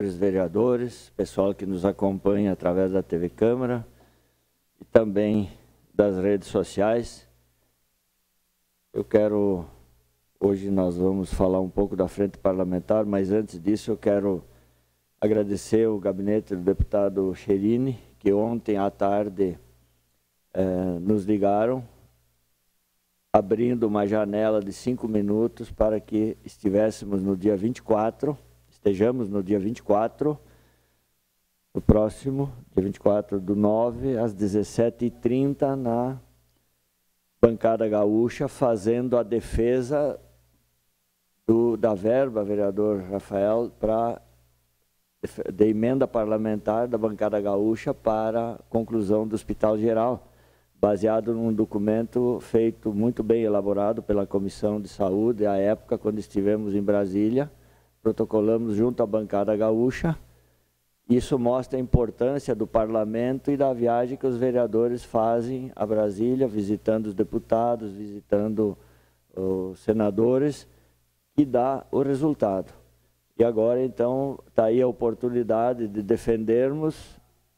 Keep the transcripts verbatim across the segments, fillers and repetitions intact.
vereadores, pessoal que nos acompanha através da T V Câmara e também das redes sociais. Eu quero, hoje nós vamos falar um pouco da frente parlamentar, mas antes disso eu quero agradecer o gabinete do deputado Cherini, que ontem à tarde eh, nos ligaram, abrindo uma janela de cinco minutos para que estivéssemos no dia vinte e quatro, estejamos no dia vinte e quatro, no próximo, dia vinte e quatro do nove, às dezessete e trinta, na bancada gaúcha, fazendo a defesa do, da verba, vereador Rafael, para de emenda parlamentar da bancada gaúcha para a conclusão do Hospital Geral, baseado num documento feito muito bem elaborado pela Comissão de Saúde, à época, quando estivemos em Brasília, protocolamos junto à bancada gaúcha. Isso mostra a importância do parlamento e da viagem que os vereadores fazem a Brasília, visitando os deputados, visitando os senadores, que dá o resultado. E agora, então, está aí a oportunidade de defendermos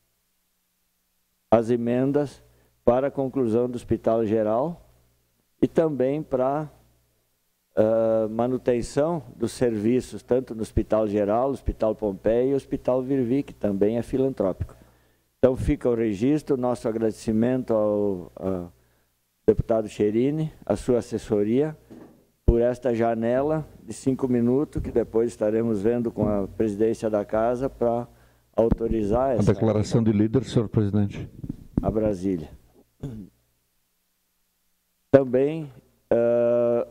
as emendas para a conclusão do Hospital Geral e também para a uh, manutenção dos serviços, tanto no Hospital Geral, Hospital Pompeia e Hospital Virvi, que também é filantrópico. Então, fica o registro, nosso agradecimento ao, ao deputado Cherini, à sua assessoria, por esta janela de cinco minutos, que depois estaremos vendo com a presidência da Casa para autorizar essa... A declaração de líder, senhor presidente. A Brasília. Também, uh,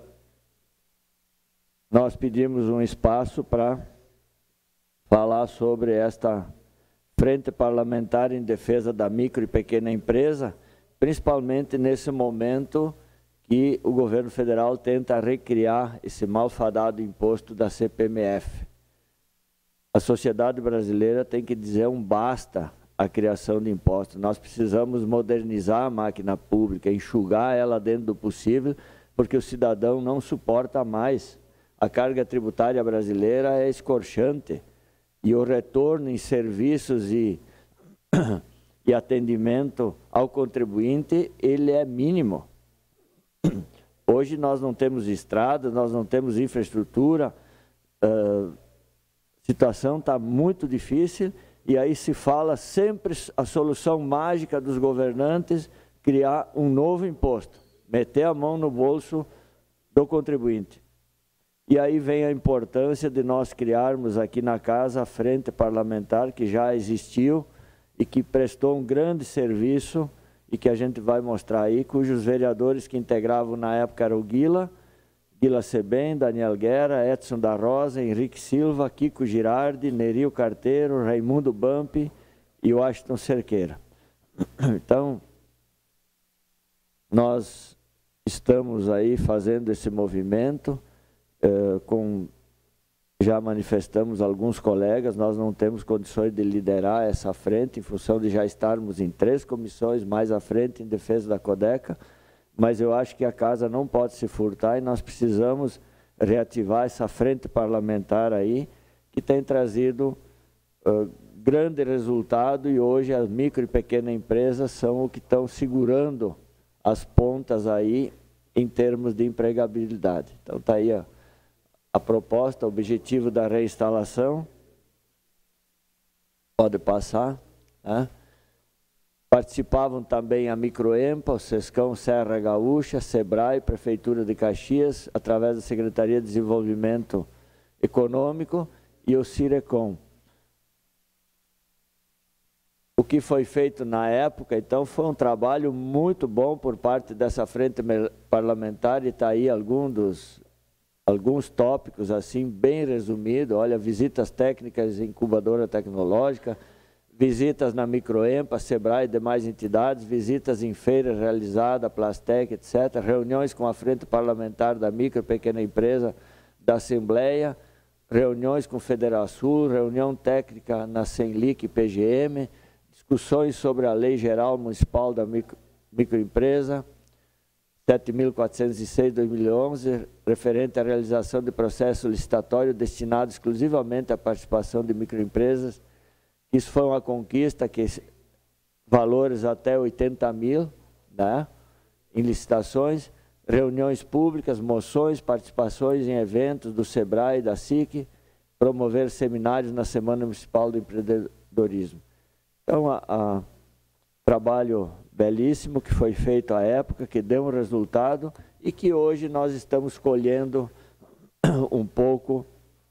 nós pedimos um espaço para falar sobre esta frente parlamentar em defesa da micro e pequena empresa, principalmente nesse momento que o governo federal tenta recriar esse malfadado imposto da C P M F. A sociedade brasileira tem que dizer um basta à criação de impostos. Nós precisamos modernizar a máquina pública, enxugar ela dentro do possível, porque o cidadão não suporta mais. A carga tributária brasileira é escorchante e o retorno em serviços e, e atendimento ao contribuinte, ele é mínimo. Hoje nós não temos estradas, nós não temos infraestrutura, a situação está muito difícil e aí se fala sempre a solução mágica dos governantes, criar um novo imposto, meter a mão no bolso do contribuinte. E aí vem a importância de nós criarmos aqui na Casa a Frente Parlamentar, que já existiu e que prestou um grande serviço e que a gente vai mostrar aí, cujos vereadores que integravam na época eram o Guila, Guila Sebem, Daniel Guerra, Edson da Rosa, Henrique Silva, Kiko Girardi, Nerio Carteiro, Raimundo Bampi e Washington Cerqueira. Então, nós estamos aí fazendo esse movimento, eh, com, já manifestamos alguns colegas, nós não temos condições de liderar essa frente, em função de já estarmos em três comissões mais à frente em defesa da Codeca, mas eu acho que a Casa não pode se furtar e nós precisamos reativar essa frente parlamentar aí, que tem trazido uh, grande resultado, e hoje as micro e pequenas empresas são o que estão segurando as pontas aí em termos de empregabilidade. Então está aí a, a proposta, o objetivo da reinstalação. Pode passar, né? Participavam também a Microempa, o Sescão Serra Gaúcha, Sebrae, Prefeitura de Caxias, através da Secretaria de Desenvolvimento Econômico, e o Cirecom. O que foi feito na época, então, foi um trabalho muito bom por parte dessa frente parlamentar, e está aí algum dos, alguns tópicos, assim, bem resumido. Olha, visitas técnicas em incubadora tecnológica, visitas na Microempa, Sebrae e demais entidades, visitas em feiras realizadas, Plastec, etcétera, reuniões com a frente parlamentar da micro e pequena empresa da Assembleia, reuniões com o Federação, reunião técnica na Senlic e P G M, discussões sobre a Lei Geral Municipal da micro, Microempresa, sete mil quatrocentos e seis, dois mil e onze, referente à realização de processo licitatório destinado exclusivamente à participação de microempresas. Isso foi uma conquista, que valores até oitenta mil, né, em licitações, reuniões públicas, moções, participações em eventos do SEBRAE e da SIC, promover seminários na Semana Municipal do Empreendedorismo. Então, a, a trabalho belíssimo que foi feito à época, que deu um resultado e que hoje nós estamos colhendo um pouco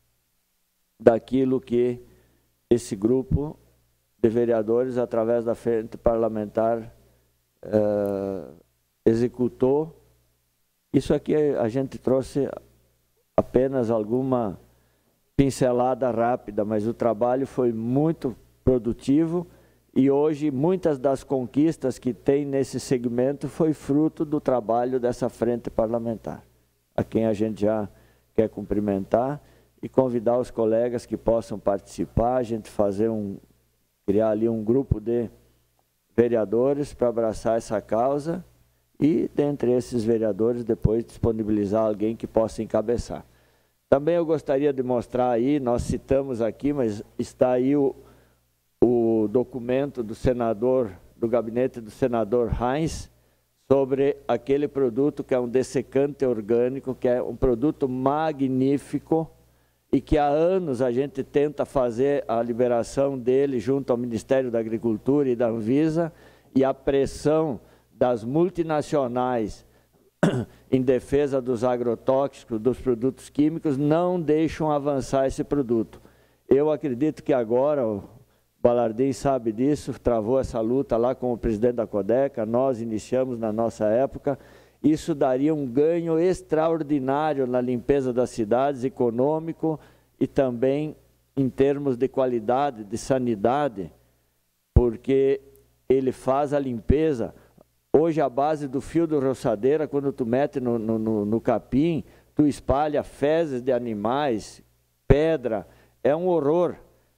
daquilo que esse grupo de vereadores, através da frente parlamentar, eh, executou. Isso aqui a gente trouxe apenas alguma pincelada rápida, mas o trabalho foi muito produtivo e hoje muitas das conquistas que tem nesse segmento foi fruto do trabalho dessa frente parlamentar, a quem a gente já quer cumprimentar e convidar os colegas que possam participar, a gente fazer um, criar ali um grupo de vereadores para abraçar essa causa e, dentre esses vereadores, depois disponibilizar alguém que possa encabeçar. Também eu gostaria de mostrar aí, nós citamos aqui, mas está aí o, o documento do senador, do gabinete do senador Heinz, sobre aquele produto que é um dessecante orgânico, que é um produto magnífico e que há anos a gente tenta fazer a liberação dele junto ao Ministério da Agricultura e da Anvisa, e a pressão das multinacionais em defesa dos agrotóxicos, dos produtos químicos, não deixam avançar esse produto. Eu acredito que agora, o Balardim sabe disso, travou essa luta lá com o presidente da Codeca, nós iniciamos na nossa época, isso daria um ganho extraordinário na limpeza das cidades, econômico e também em termos de qualidade, de sanidade, porque ele faz a limpeza. Hoje, a base do fio de roçadeira, quando tu mete no, no, no capim, tu espalha fezes de animais, pedra, é um horror.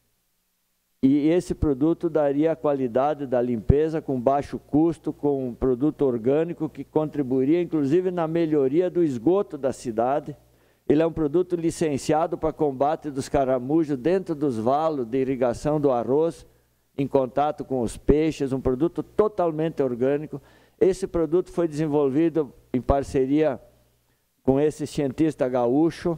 E esse produto daria a qualidade da limpeza com baixo custo, com um produto orgânico que contribuiria, inclusive, na melhoria do esgoto da cidade. Ele é um produto licenciado para combate dos caramujos dentro dos valos de irrigação do arroz, em contato com os peixes, um produto totalmente orgânico. Esse produto foi desenvolvido em parceria com esse cientista gaúcho,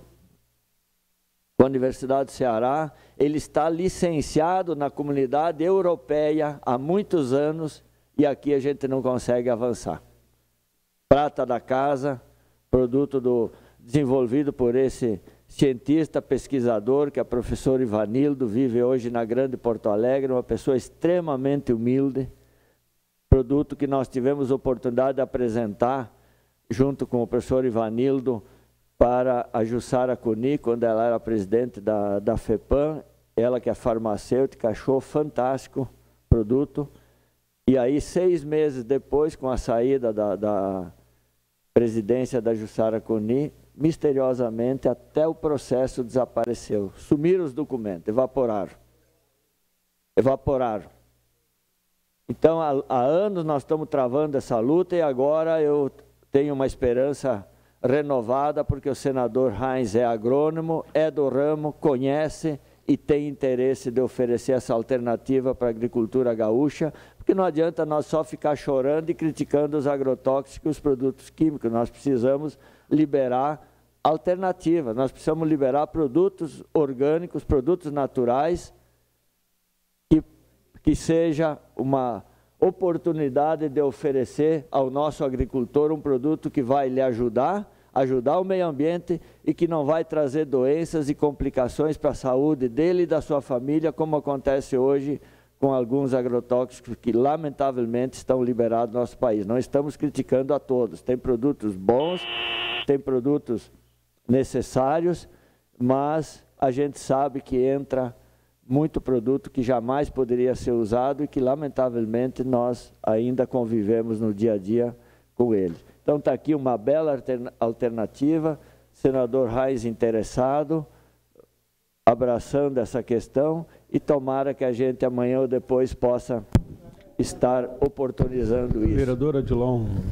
com a Universidade do Ceará. Ele está licenciado na comunidade europeia há muitos anos e aqui a gente não consegue avançar. Prata da casa, produto do, desenvolvido por esse cientista, pesquisador, que é o professor Ivanildo, vive hoje na Grande Porto Alegre, uma pessoa extremamente humilde. Produto que nós tivemos oportunidade de apresentar junto com o professor Ivanildo para a Jussara Cuni, quando ela era presidente da, da FEPAM, ela que é farmacêutica, achou fantástico produto. E aí, seis meses depois, com a saída da, da presidência da Jussara Cuni, misteriosamente até o processo desapareceu. Sumiram os documentos, evaporaram. Evaporaram. Então, há, há anos nós estamos travando essa luta e agora eu tenho uma esperança renovada, porque o senador Heinz é agrônomo, é do ramo, conhece e tem interesse de oferecer essa alternativa para a agricultura gaúcha, porque não adianta nós só ficar chorando e criticando os agrotóxicos e os produtos químicos. Nós precisamos liberar alternativas, nós precisamos liberar produtos orgânicos, produtos naturais, que, que seja uma oportunidade de oferecer ao nosso agricultor um produto que vai lhe ajudar, ajudar o meio ambiente e que não vai trazer doenças e complicações para a saúde dele e da sua família, como acontece hoje com alguns agrotóxicos que lamentavelmente estão liberados no nosso país. Não estamos criticando a todos, tem produtos bons, tem produtos necessários, mas a gente sabe que entra muito produto que jamais poderia ser usado e que, lamentavelmente, nós ainda convivemos no dia a dia com ele. Então, está aqui uma bela alternativa, senador Heinz interessado, abraçando essa questão, e tomara que a gente amanhã ou depois possa estar oportunizando isso. Vereadora Adilon,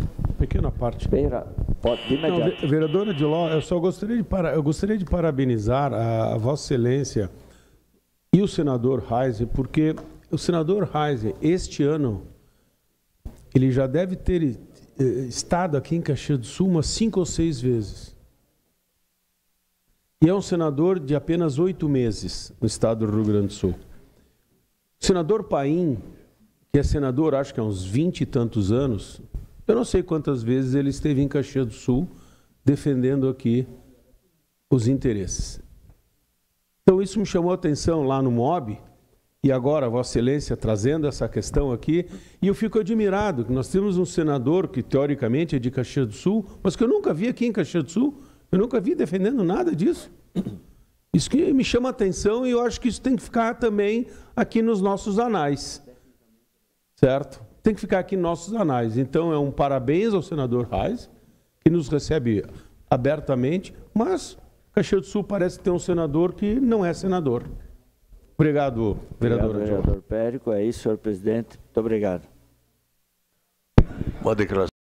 pequena parte. Beira, pode, de Não, imediato. vereadora Diló, eu só gostaria de, para, eu gostaria de parabenizar a, a Vossa Excelência e o senador Reise, porque o senador Reise, este ano, ele já deve ter eh, estado aqui em Caxias do Sul umas cinco ou seis vezes. E é um senador de apenas oito meses no estado do Rio Grande do Sul. O senador Paim, que é senador, acho que há uns vinte e tantos anos, eu não sei quantas vezes ele esteve em Caxias do Sul defendendo aqui os interesses. Então isso me chamou a atenção lá no M O B, e agora Vossa Excelência trazendo essa questão aqui, e eu fico admirado que nós temos um senador que teoricamente é de Caxias do Sul, mas que eu nunca vi aqui em Caxias do Sul, eu nunca vi defendendo nada disso. Isso que me chama a atenção e eu acho que isso tem que ficar também aqui nos nossos anais. Certo? Tem que ficar aqui nos nossos anais. Então é um parabéns ao senador Reis, que nos recebe abertamente, mas Caxias do Sul parece ter um senador que não é senador. Obrigado, vereador. Obrigado, vereador Périco. É isso, senhor presidente. Muito obrigado. Uma declaração.